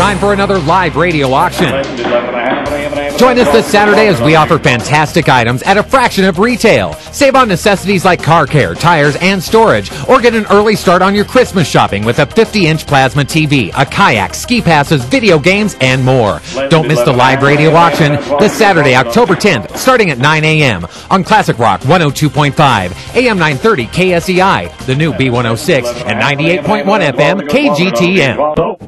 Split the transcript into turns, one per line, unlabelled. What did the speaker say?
time for another live radio auction. Join us this Saturday as we offer fantastic items at a fraction of retail. Save on necessities like car care, tires, and storage, or get an early start on your Christmas shopping with a 50-inch plasma TV, a kayak, ski passes, video games, and more. Don't miss the live radio auction this Saturday, October 10th, starting at 9 a.m. on Classic Rock 102.5, AM 930 KSEI, the new B106, and 98.1 FM KGTN.